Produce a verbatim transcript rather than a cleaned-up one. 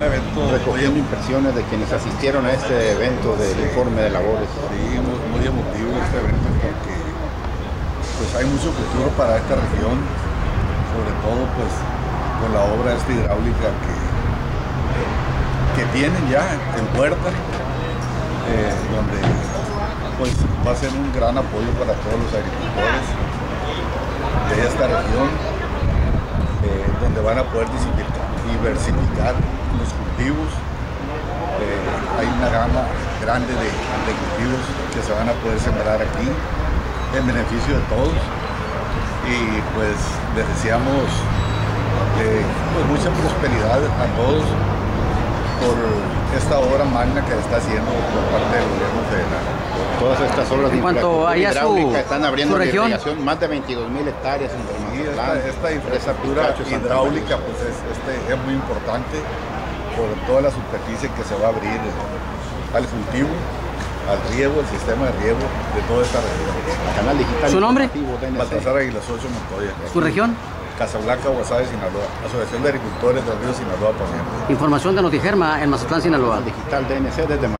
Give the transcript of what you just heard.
Evento recogiendo impresiones de quienes asistieron a este evento del informe de labores. Sí, muy, muy emotivo este evento porque pues hay mucho futuro para esta región, sobre todo pues con la obra esta hidráulica que, que tienen ya en puerta, eh, donde pues va a ser un gran apoyo para todos los agricultores de esta región, eh, donde van a poder diversificar los cultivos. Eh, hay una gama grande de, de cultivos que se van a poder sembrar aquí en beneficio de todos, y pues les deseamos eh, pues mucha prosperidad a todos por esta obra magna que está haciendo por parte del gobierno federal. Todas estas obras de infraestructura hidráulica están abriendo la irrigación, más de veintidós mil hectáreas entre Mazatlán. Esta, esta infraestructura hidráulica pues es, este, es muy importante por toda la superficie que se va a abrir al cultivo, al riego, el sistema de riego de toda esta región. Canal Digital. ¿Su nombre? Baltasar Aguilasocho Montoya. ¿Su región? Casablanca, Guasave, Sinaloa. Asociación de Agricultores del Río Sinaloa Poniente. Información de Notigerma en Mazatlán, Sinaloa. Digital D N C desde